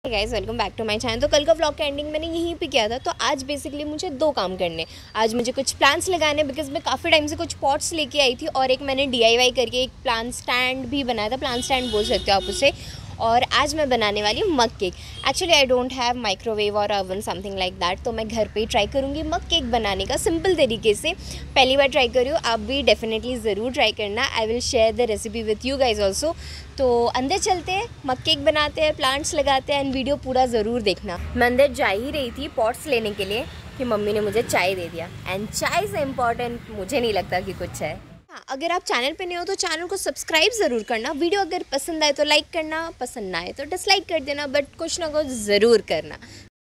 Guys welcome back to my channel. तो कल का व्लॉग का एंडिंग मैंने यहीं पे किया था। तो आज बेसिकली मुझे दो काम करने। आज मुझे कुछ प्लांट्स लगाने, बिकॉज मैं काफ़ी टाइम से कुछ पॉट्स लेके आई थी, और एक मैंने DIY करके एक प्लांट स्टैंड भी बनाया था। प्लांट स्टैंड बोल सकते हो आप उसे। और आज मैं बनाने वाली हूँ mug cake. Actually I don't have microwave और ओवन समथिंग लाइक दैट, तो मैं घर पे ही ट्राई करूँगी मग केक बनाने का सिंपल तरीके से। पहली बार ट्राई कर रही हूँ, आप भी डेफिनेटली ज़रूर ट्राई करना। I will share the recipe with you guys also. तो अंदर चलते हैं, मग केक बनाते हैं, प्लांट्स लगाते हैं, एंड वीडियो पूरा ज़रूर देखना। मैं अंदर जा ही रही थी पॉट्स लेने के लिए कि मम्मी ने मुझे चाय दे दिया, एंड चाय से इम्पॉर्टेंट मुझे नहीं लगता कि कुछ है। हाँ, अगर आप चैनल पे नए हो तो चैनल को सब्सक्राइब ज़रूर करना। वीडियो अगर पसंद आए तो लाइक करना, पसंद ना आए तो डिसलाइक कर देना, बट कुछ ना कुछ ज़रूर करना।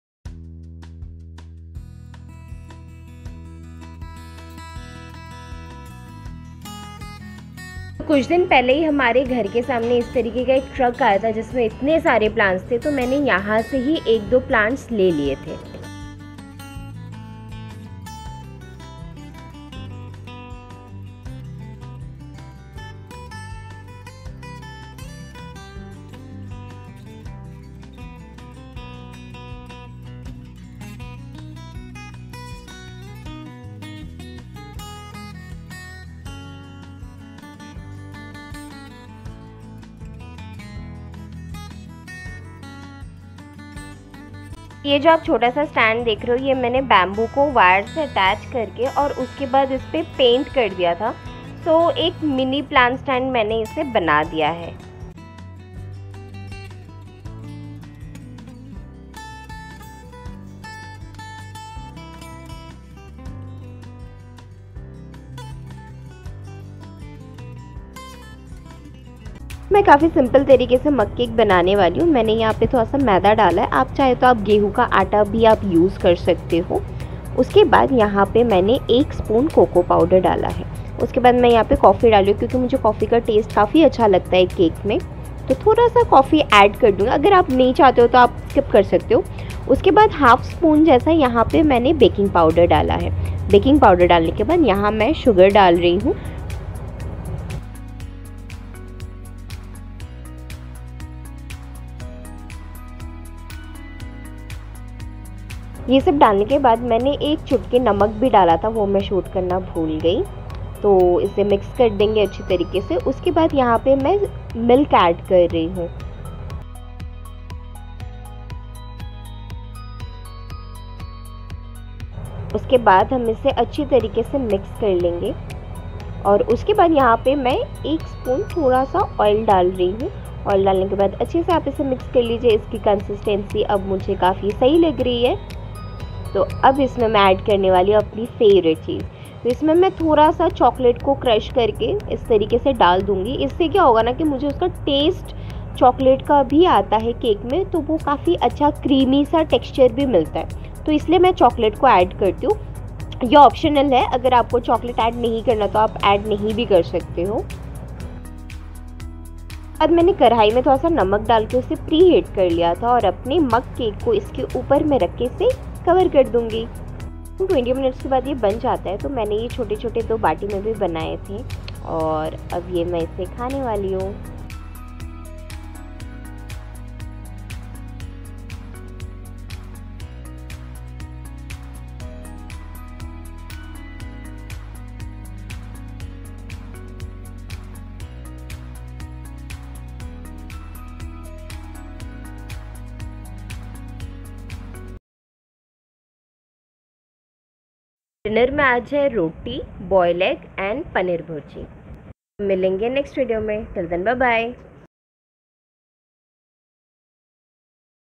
कुछ दिन पहले ही हमारे घर के सामने इस तरीके का एक ट्रक आया था जिसमें इतने सारे प्लांट्स थे, तो मैंने यहाँ से ही एक दो प्लांट्स ले लिए थे। ये जो आप छोटा सा स्टैंड देख रहे हो, ये मैंने बैम्बू को वायर से अटैच करके और उसके बाद इस पर पेंट कर दिया था। सो एक मिनी प्लांट स्टैंड मैंने इसे बना दिया है। मैं काफ़ी सिंपल तरीके से मग केक बनाने वाली हूँ। मैंने यहाँ पे थोड़ा सा मैदा डाला है, आप चाहे तो आप गेहूं का आटा भी आप यूज़ कर सकते हो। उसके बाद यहाँ पे मैंने 1 स्पून कोको पाउडर डाला है। उसके बाद मैं यहाँ पे कॉफ़ी डाली हूँ, क्योंकि मुझे कॉफ़ी का टेस्ट काफ़ी अच्छा लगता है केक में, तो थोड़ा सा कॉफ़ी ऐड कर दूँगा। अगर आप नहीं चाहते हो तो आप स्किप कर सकते हो। उसके बाद 1/2 स्पून जैसा यहाँ पर मैंने बेकिंग पाउडर डाला है। बेकिंग पाउडर डालने के बाद यहाँ मैं शुगर डाल रही हूँ। ये सब डालने के बाद मैंने एक चुटकी नमक भी डाला था, वो मैं शूट करना भूल गई। तो इसे मिक्स कर देंगे अच्छी तरीके से। उसके बाद यहाँ पे मैं मिल्क ऐड कर रही हूँ। उसके बाद हम इसे अच्छी तरीके से मिक्स कर लेंगे। और उसके बाद यहाँ पे मैं 1 स्पून थोड़ा सा ऑयल डाल रही हूँ। ऑयल डालने के बाद अच्छे से आप इसे मिक्स कर लीजिए। इसकी कंसिस्टेंसी अब मुझे काफ़ी सही लग रही है। तो अब इसमें मैं ऐड करने वाली हूँ अपनी फेवरेट चीज़। तो इसमें मैं थोड़ा सा चॉकलेट को क्रश करके इस तरीके से डाल दूँगी। इससे क्या होगा ना कि मुझे उसका टेस्ट चॉकलेट का भी आता है केक में, तो वो काफ़ी अच्छा क्रीमी सा टेक्सचर भी मिलता है। तो इसलिए मैं चॉकलेट को ऐड करती हूँ। ये ऑप्शनल है, अगर आपको चॉकलेट ऐड नहीं करना तो आप ऐड नहीं भी कर सकते हो। अब मैंने कढ़ाई में थोड़ा सा नमक डाल के उसे प्री हीट कर लिया था, और अपने मग केक को इसके ऊपर में रख के इसे कवर कर दूंगी। 20 मिनट्स के बाद ये बन जाता है। तो मैंने ये छोटे छोटे 2 बाटी में भी बनाए थे, और अब ये मैं इसे खाने वाली हूँ। डिनर में आज है रोटी, boil egg and paneer bhurji. मिलेंगे नेक्स्ट वीडियो में। Till then bye bye.